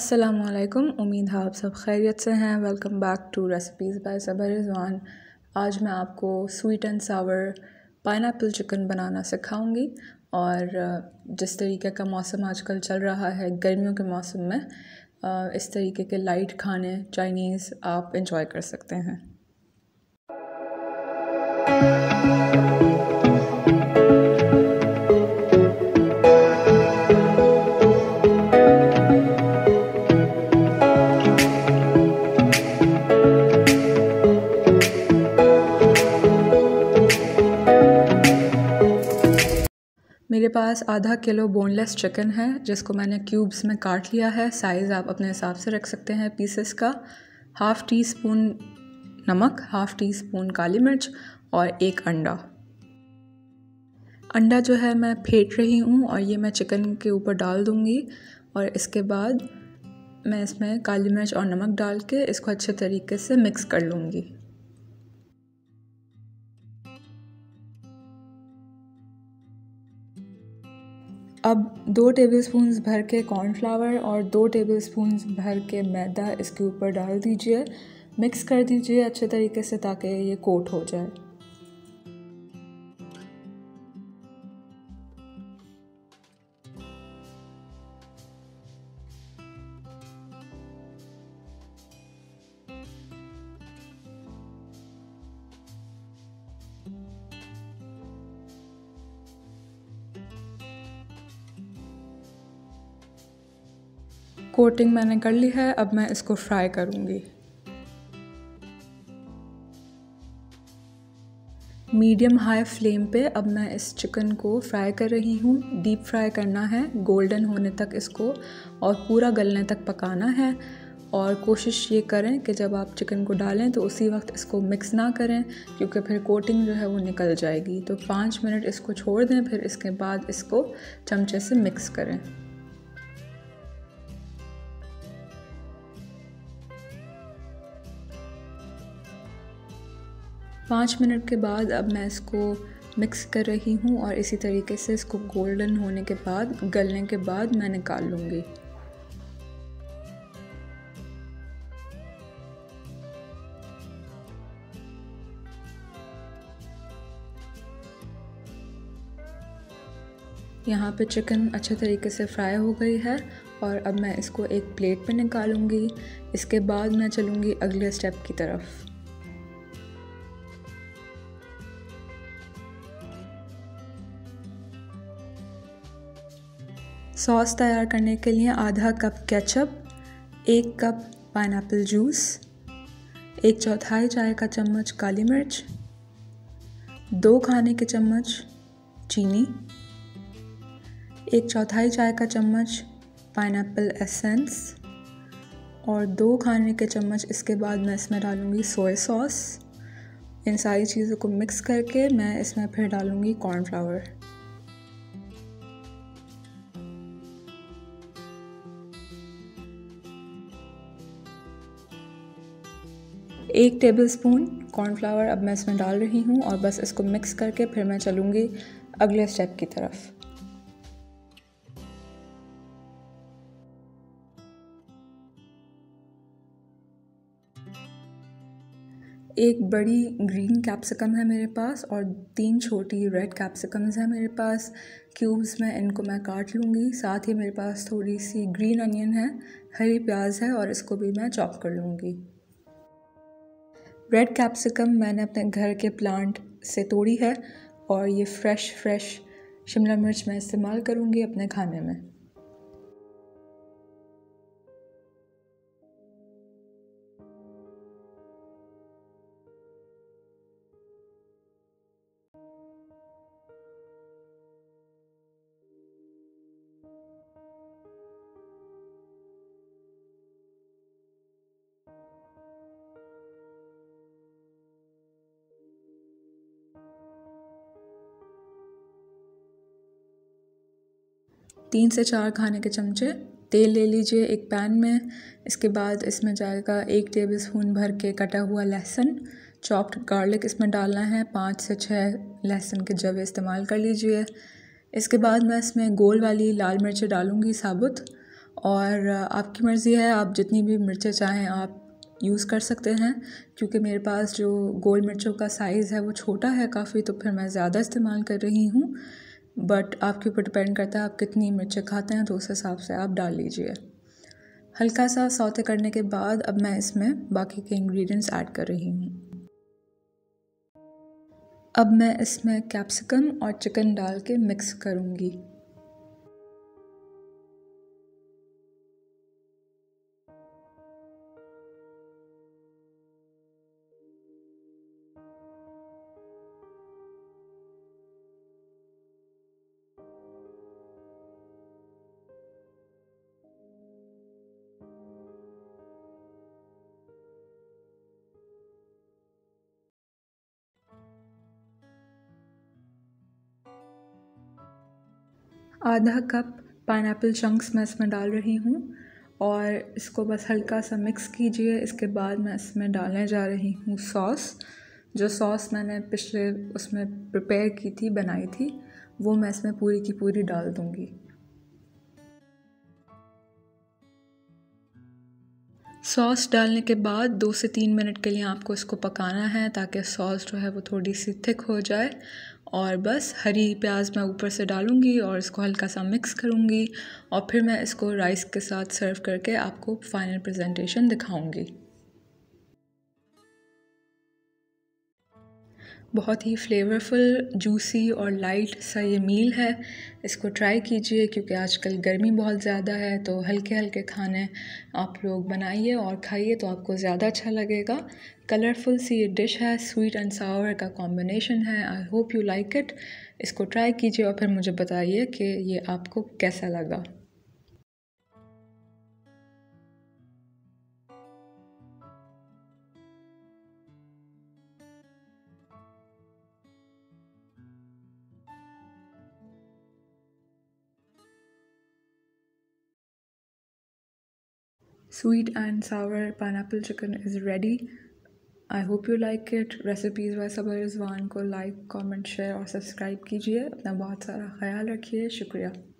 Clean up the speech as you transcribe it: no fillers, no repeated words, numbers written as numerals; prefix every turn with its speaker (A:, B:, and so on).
A: अस्सलामुअलैकुम। उम्मीद है आप सब खैरियत से हैं। Welcome back to recipes by Saba Rizwan. आज मैं आपको sweet and sour pineapple chicken बनाना सिखाऊंगी और जिस तरीके का मौसम आजकल चल रहा है गर्मियों के मौसम में इस तरीके के लाइट खाने चाइनीज़ आप इंजॉय कर सकते हैं। मेरे पास आधा किलो बोनलेस चिकन है जिसको मैंने क्यूब्स में काट लिया है। साइज़ आप अपने हिसाब से रख सकते हैं पीसेस का। हाफ़ टी स्पून नमक, हाफ़ टी स्पून काली मिर्च और एक अंडा जो है मैं फेंट रही हूँ और ये मैं चिकन के ऊपर डाल दूँगी और इसके बाद मैं इसमें काली मिर्च और नमक डाल के इसको अच्छे तरीके से मिक्स कर लूँगी। अब 2 टेबलस्पून्स भर के कॉर्नफ्लावर और 2 टेबलस्पून्स भर के मैदा इसके ऊपर डाल दीजिए। मिक्स कर दीजिए अच्छे तरीके से ताकि ये कोट हो जाए। कोटिंग मैंने कर ली है, अब मैं इसको फ्राई करूँगी। मीडियम हाई फ्लेम पे अब मैं इस चिकन को फ्राई कर रही हूँ। डीप फ्राई करना है, गोल्डन होने तक इसको और पूरा गलने तक पकाना है। और कोशिश ये करें कि जब आप चिकन को डालें तो उसी वक्त इसको मिक्स ना करें क्योंकि फिर कोटिंग जो है वो निकल जाएगी। तो 5 मिनट इसको छोड़ दें, फिर इसके बाद इसको चमचे से मिक्स करें। पाँच मिनट के बाद अब मैं इसको मिक्स कर रही हूँ और इसी तरीके से इसको गोल्डन होने के बाद, गलने के बाद मैं निकाल लूँगी। यहाँ पे चिकन अच्छे तरीके से फ्राई हो गई है और अब मैं इसको एक प्लेट पे निकालूँगी। इसके बाद मैं चलूँगी अगले स्टेप की तरफ। सॉस तैयार करने के लिए आधा cup ketchup, 1 cup pineapple juice, 1/4 चाय का चम्मच काली मिर्च, 2 खाने के चम्मच चीनी, 1/4 चाय का चम्मच पाइनएप्पल एसेंस और 2 खाने के चम्मच इसके बाद मैं इसमें डालूँगी सोया सॉस। इन सारी चीज़ों को मिक्स करके मैं इसमें फिर डालूँगी कॉर्नफ्लावर। 1 टेबलस्पून कॉर्नफ्लावर अब मैं इसमें डाल रही हूँ और बस इसको मिक्स करके फिर मैं चलूँगी अगले स्टेप की तरफ। एक बड़ी ग्रीन कैप्सिकम है मेरे पास और 3 छोटी रेड कैप्सिकम्स हैं मेरे पास। क्यूब्स में इनको मैं काट लूँगी। साथ ही मेरे पास थोड़ी सी ग्रीन अनियन है, हरी प्याज है और इसको भी मैं चॉप कर लूँगी। रेड कैप्सिकम मैंने अपने घर के प्लांट से तोड़ी है और ये फ्रेश शिमला मिर्च मैं इस्तेमाल करूँगी अपने खाने में। तीन से 4 खाने के चमचे तेल ले लीजिए एक पैन में। इसके बाद इसमें जाएगा 1 टेबलस्पून भर के कटा हुआ लहसुन, चॉप्ड गार्लिक इसमें डालना है। 5 से 6 लहसुन के जवे इस्तेमाल कर लीजिए। इसके बाद मैं इसमें गोल वाली लाल मिर्चें डालूँगी साबुत और आपकी मर्ज़ी है, आप जितनी भी मिर्चें चाहें आप यूज़ कर सकते हैं। क्योंकि मेरे पास जो गोल मिर्चों का साइज़ है वो छोटा है काफ़ी, तो फिर मैं ज़्यादा इस्तेमाल कर रही हूँ। बट आपके ऊपर डिपेंड करता है आप कितनी मिर्चें खाते हैं, तो उस हिसाब से आप डाल लीजिए। हल्का सा सौते करने के बाद अब मैं इसमें बाकी के इंग्रेडिएंट्स ऐड कर रही हूँ। अब मैं इसमें कैप्सिकम और चिकन डाल के मिक्स करूँगी। आधा कप पाइनएप्पल चंक्स मैं इसमें डाल रही हूँ और इसको बस हल्का सा मिक्स कीजिए। इसके बाद मैं इसमें डालने जा रही हूँ सॉस। जो सॉस मैंने पिछले उसमें प्रिपेयर की थी, बनाई थी, वो मैं इसमें पूरी की पूरी डाल दूँगी। सॉस डालने के बाद 2 से 3 मिनट के लिए आपको इसको पकाना है ताकि सॉस जो है वो थोड़ी सी थिक हो जाए। और बस हरी प्याज मैं ऊपर से डालूँगी और इसको हल्का सा मिक्स करूँगी और फिर मैं इसको राइस के साथ सर्व करके आपको फाइनल प्रेजेंटेशन दिखाऊँगी। बहुत ही फ्लेवरफुल, जूसी और लाइट सा ये मील है। इसको ट्राई कीजिए क्योंकि आजकल गर्मी बहुत ज़्यादा है, तो हल्के हल्के खाने आप लोग बनाइए और खाइए तो आपको ज़्यादा अच्छा लगेगा। कलरफुल सी ये डिश है, स्वीट एंड सावर का कॉम्बिनेशन है। I hope you like it. इसको ट्राई कीजिए और फिर मुझे बताइए कि ये आपको कैसा लगा। Sweet and sour pineapple chicken is ready. I hope you like it. Recipes by Saba Rizwan को लाइक, कमेंट, शेयर और सब्सक्राइब कीजिए। अपना बहुत सारा ख्याल रखिए। शुक्रिया।